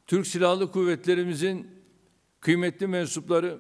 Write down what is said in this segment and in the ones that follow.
Türk Silahlı Kuvvetlerimizin kıymetli mensupları,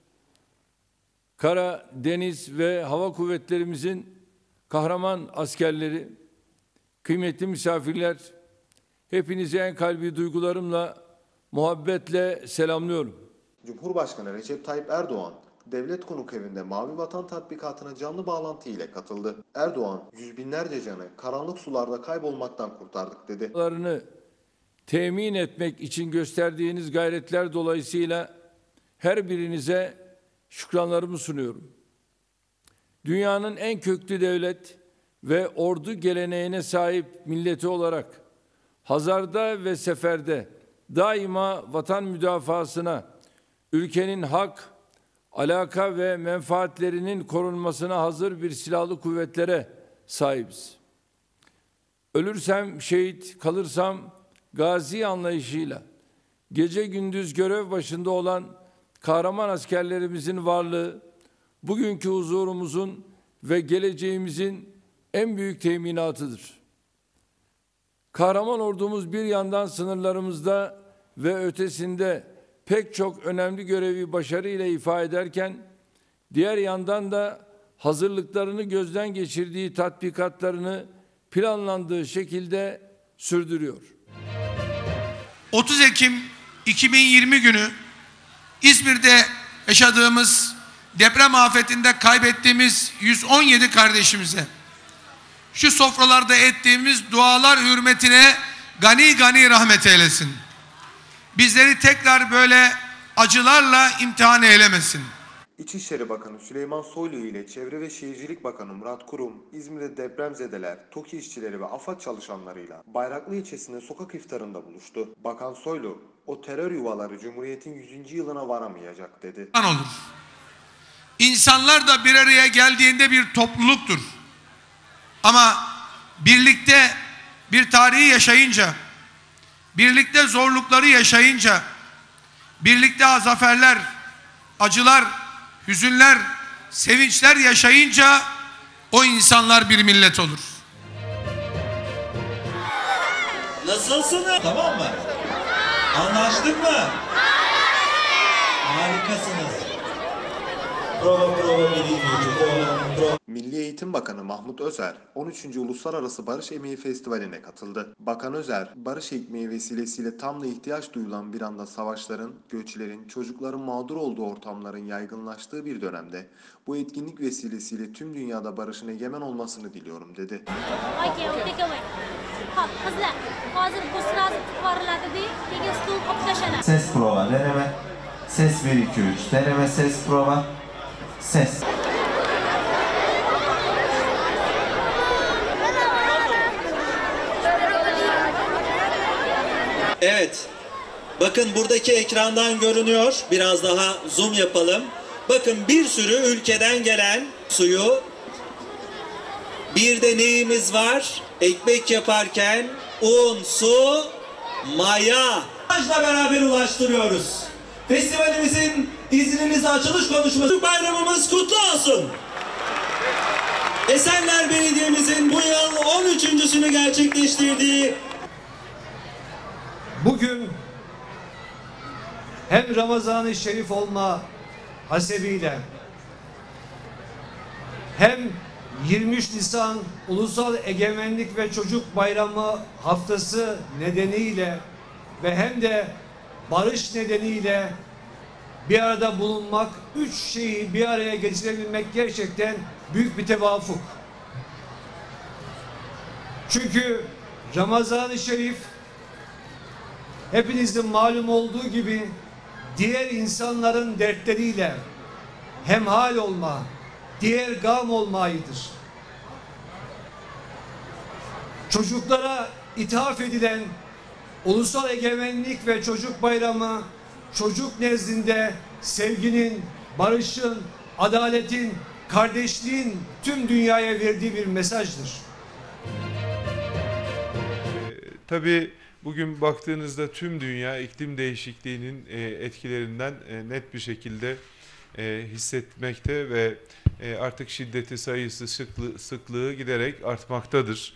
kara, deniz ve hava kuvvetlerimizin kahraman askerleri, kıymetli misafirler, hepinizi en kalbi duygularımla, muhabbetle selamlıyorum. Cumhurbaşkanı Recep Tayyip Erdoğan, Devlet Konuk Evi'nde Mavi Vatan tatbikatına canlı bağlantı ile katıldı. Erdoğan, yüz binlerce canı karanlık sularda kaybolmaktan kurtardık dedi. Temin etmek için gösterdiğiniz gayretler dolayısıyla her birinize şükranlarımı sunuyorum. Dünyanın en köklü devlet ve ordu geleneğine sahip milleti olarak hazarda ve seferde daima vatan müdafasına, ülkenin hak, alaka ve menfaatlerinin korunmasına hazır bir silahlı kuvvetlere sahibiz. Ölürsem şehit, kalırsam gazi anlayışıyla gece gündüz görev başında olan kahraman askerlerimizin varlığı, bugünkü huzurumuzun ve geleceğimizin en büyük teminatıdır. Kahraman ordumuz bir yandan sınırlarımızda ve ötesinde pek çok önemli görevi başarıyla ifa ederken, diğer yandan da hazırlıklarını gözden geçirdiği tatbikatlarını planlandığı şekilde sürdürüyor. 30 Ekim 2020 günü İzmir'de yaşadığımız deprem afetinde kaybettiğimiz 117 kardeşimize, şu sofralarda ettiğimiz dualar hürmetine gani gani rahmet eylesin. Bizleri tekrar böyle acılarla imtihan eylemesin. İçişleri Bakanı Süleyman Soylu ile Çevre ve Şehircilik Bakanı Murat Kurum, İzmir'de depremzedeler, TOKİ işçileri ve AFAD çalışanlarıyla Bayraklı ilçesinde sokak iftarında buluştu. Bakan Soylu, o terör yuvaları Cumhuriyet'in 100. yılına varamayacak dedi. Olur. İnsanlar da bir araya geldiğinde bir topluluktur. Ama birlikte bir tarihi yaşayınca, birlikte zorlukları yaşayınca, birlikte zaferler, acılar, hüzünler, sevinçler yaşayınca o insanlar bir millet olur. Nasılsınız? Tamam mı? Anlaştık mı? Harikasınız. Prova prova. Milli Eğitim Bakanı Mahmut Özer, 13. Uluslararası Barış Emeği Festivali'ne katıldı. Bakan Özer, barış ekmeği vesilesiyle tam da ihtiyaç duyulan bir anda savaşların, göçlerin, çocukların mağdur olduğu ortamların yaygınlaştığı bir dönemde bu etkinlik vesilesiyle tüm dünyada barışın egemen olmasını diliyorum dedi. Ses prova, deneme. Ses 1, 2, 3. Deneme, ses prova. Ses. Evet. Bakın buradaki ekrandan görünüyor. Biraz daha zoom yapalım. Bakın bir sürü ülkeden gelen suyu. Bir de neyimiz var? Ekmek yaparken un, su, maya. Beraber ulaştırıyoruz. Festivalimizin izninizle açılış konuşması, bayramımız kutlu olsun. Esenler Belediye'mizin bu yıl 13.'sünü gerçekleştirdiği bugün hem Ramazan-ı Şerif olma hasebiyle hem 23 Nisan Ulusal Egemenlik ve Çocuk Bayramı haftası nedeniyle ve hem de barış nedeniyle bir arada bulunmak, 3 şeyi bir araya getirebilmek gerçekten büyük bir tevafuk. Çünkü Ramazan-ı Şerif hepinizin malum olduğu gibi diğer insanların dertleriyle hemhal olma, diğer gam olma ayıdır. Çocuklara ithaf edilen Ulusal Egemenlik ve Çocuk Bayramı, çocuk nezdinde sevginin, barışın, adaletin, kardeşliğin tüm dünyaya verdiği bir mesajdır. Tabii bugün baktığınızda tüm dünya iklim değişikliğinin etkilerinden net bir şekilde hissetmekte ve artık şiddeti, sayısı, sıklığı giderek artmaktadır.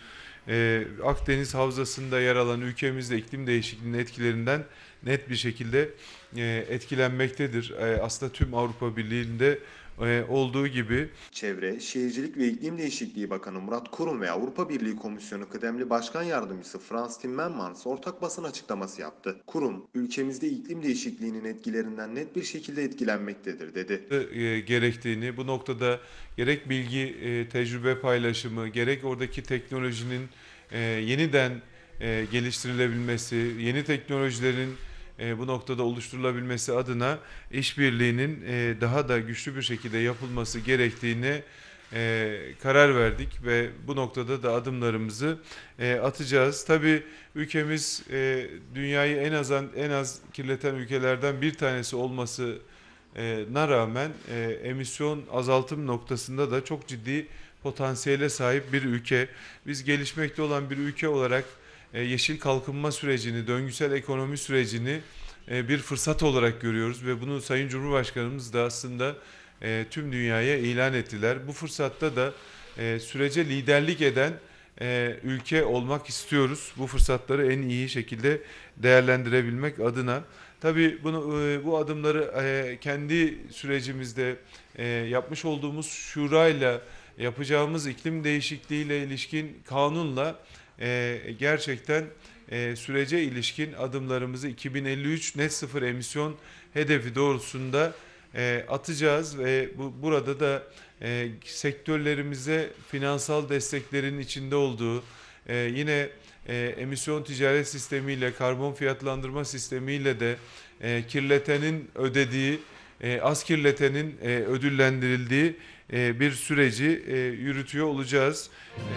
Akdeniz Havzası'nda yer alan ülkemizde iklim değişikliğinin etkilerinden net bir şekilde etkilenmektedir. Aslında tüm Avrupa Birliği'nde olduğu gibi. Çevre, Şehircilik ve İklim Değişikliği Bakanı Murat Kurum ve Avrupa Birliği Komisyonu Kıdemli Başkan Yardımcısı Frans Timmermans ortak basın açıklaması yaptı. Kurum, ülkemizde iklim değişikliğinin etkilerinden net bir şekilde etkilenmektedir dedi. Gerektiğini, bu noktada gerek bilgi, tecrübe paylaşımı, gerek oradaki teknolojinin yeniden geliştirilebilmesi, yeni teknolojilerin bu noktada oluşturulabilmesi adına işbirliğinin daha da güçlü bir şekilde yapılması gerektiğine karar verdik ve bu noktada da adımlarımızı atacağız. Tabii ülkemiz dünyayı en az kirleten ülkelerden bir tanesi olmasına rağmen emisyon azaltım noktasında da çok ciddi potansiyele sahip bir ülke. Biz gelişmekte olan bir ülke olarak yeşil kalkınma sürecini, döngüsel ekonomi sürecini bir fırsat olarak görüyoruz ve bunu Sayın Cumhurbaşkanımız da aslında tüm dünyaya ilan ettiler. Bu fırsatta da sürece liderlik eden ülke olmak istiyoruz. Bu fırsatları en iyi şekilde değerlendirebilmek adına. Tabii bu adımları kendi sürecimizde yapmış olduğumuz şurayla, yapacağımız iklim değişikliğiyle ilişkin kanunla gerçekten sürece ilişkin adımlarımızı 2053 net sıfır emisyon hedefi doğrultusunda atacağız ve burada da sektörlerimize finansal desteklerin içinde olduğu, yine emisyon ticaret sistemiyle, karbon fiyatlandırma sistemiyle de kirletenin ödediği, az kirletenin ödüllendirildiği bir süreci yürütüyor olacağız.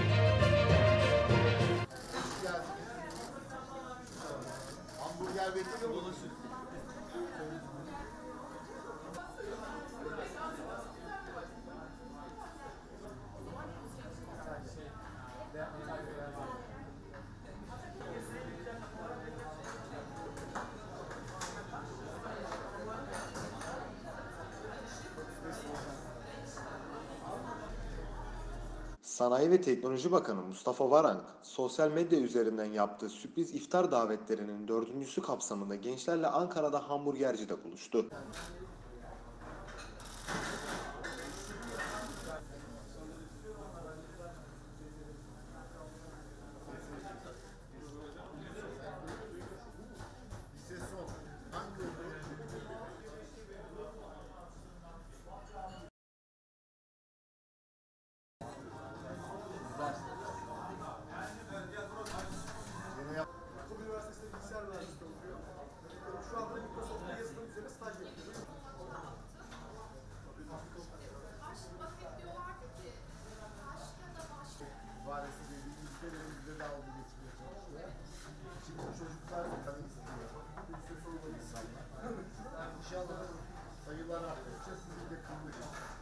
Sanayi ve Teknoloji Bakanı Mustafa Varank, sosyal medya üzerinden yaptığı sürpriz iftar davetlerinin dördüncüsü kapsamında gençlerle Ankara'da hamburgercide buluştu. İnşallah sayılar arttıkça sizin de kılmış.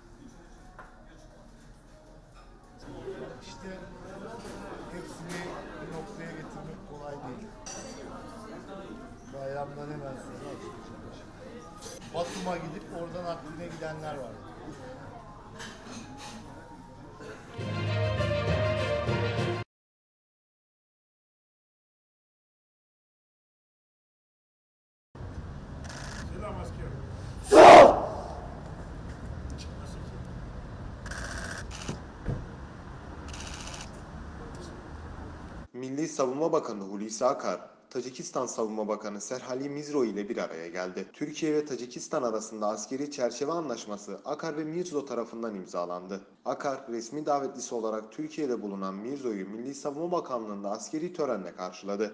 İşte hepsini bir noktaya getirmek kolay değil. Bayramdan hemen sonra açılacak. Batum'a gidip oradan Artvin'e gidenler var. Selam askerim. Milli Savunma Bakanı Hulusi Akar, Tacikistan Savunma Bakanı Serhali Mizro ile bir araya geldi. Türkiye ve Tacikistan arasında askeri çerçeve anlaşması Akar ve Mirzo tarafından imzalandı. Akar, resmi davetlisi olarak Türkiye'de bulunan Mirzo'yu Milli Savunma Bakanlığı'nda askeri törenle karşıladı.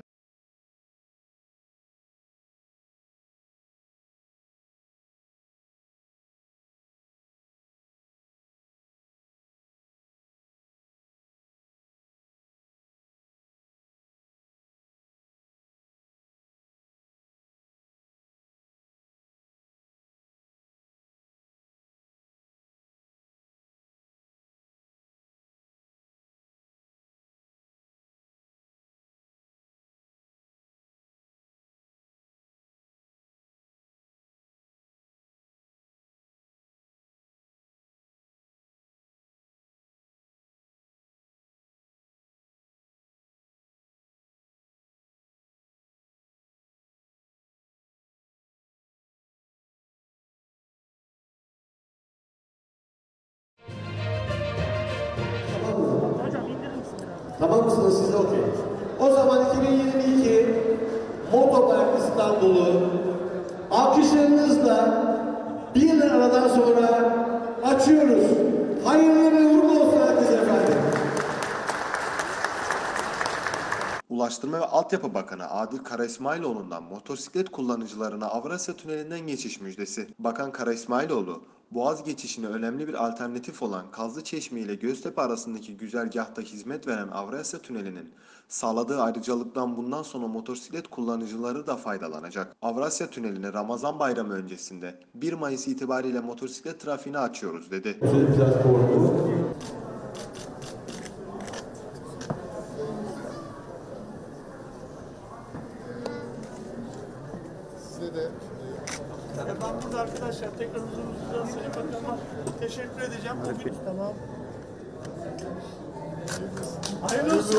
Tamam mısınız siz? Okey. O zaman 2022 Motopark İstanbul'u alkışlarınızla bir aradan sonra açıyoruz. Hayırlı ve uğurlu olsun herkese efendim. Ulaştırma ve Altyapı Bakanı Adil Karaismailoğlu'ndan motosiklet kullanıcılarına Avrasya Tüneli'nden geçiş müjdesi. Bakan Karaismailoğlu, Boğaz geçişine önemli bir alternatif olan Kazlıçeşme ile Göztepe arasındaki güzergahta hizmet veren Avrasya Tüneli'nin sağladığı ayrıcalıktan bundan sonra motosiklet kullanıcıları da faydalanacak. Avrasya Tüneli'ne Ramazan Bayramı öncesinde 1 Mayıs itibariyle motosiklet trafiğini açıyoruz dedi. Ben burada arkadaşlar tekrar huzurunuzda Sayın Bakanıma teşekkür edeceğim. Bugün tamam. Hayırlı olsun.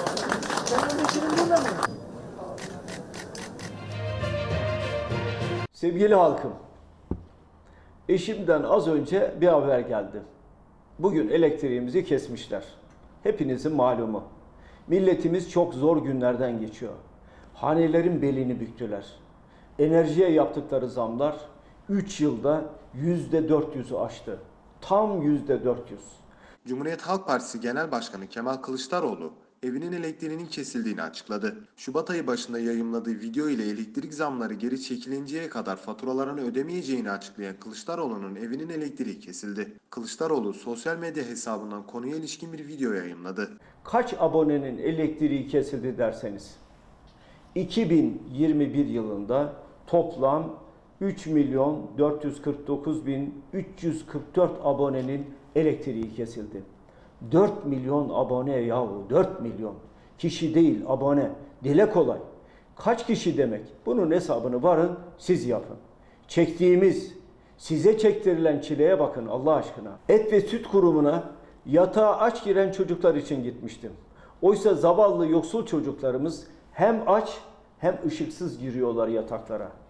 Sevgili halkım, eşimden az önce bir haber geldi. Bugün elektriğimizi kesmişler. Hepinizin malumu. Milletimiz çok zor günlerden geçiyor. Hanelerin belini büktüler. Enerjiye yaptıkları zamlar 3 yılda %400'ü aştı. Tam %400. Cumhuriyet Halk Partisi Genel Başkanı Kemal Kılıçdaroğlu, evinin elektriğinin kesildiğini açıkladı. Şubat ayı başında yayımladığı video ile elektrik zamları geri çekilinceye kadar faturalarını ödemeyeceğini açıklayan Kılıçdaroğlu'nun evinin elektriği kesildi. Kılıçdaroğlu sosyal medya hesabından konuya ilişkin bir video yayımladı. Kaç abonenin elektriği kesildi derseniz, 2021 yılında toplam 3.449.344 abonenin elektriği kesildi. 4 milyon abone yahu, 4 milyon. Kişi değil, abone. Dile kolay. Kaç kişi demek? Bunun hesabını varın, siz yapın. Çektiğimiz, size çektirilen çileye bakın Allah aşkına. Et ve Süt Kurumu'na yatağa aç giren çocuklar için gitmiştim. Oysa zavallı yoksul çocuklarımız hem aç hem ışıksız giriyorlar yataklara.